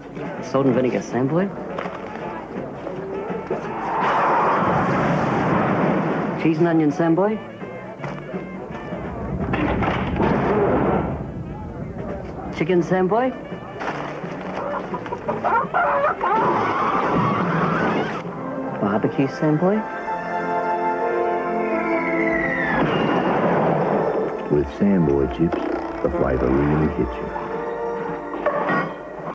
Salt and vinegar, Samboy. Cheese and onion, Samboy. Chicken, Samboy. Barbecue, Samboy. With Samboy chips, the flavor really hits you.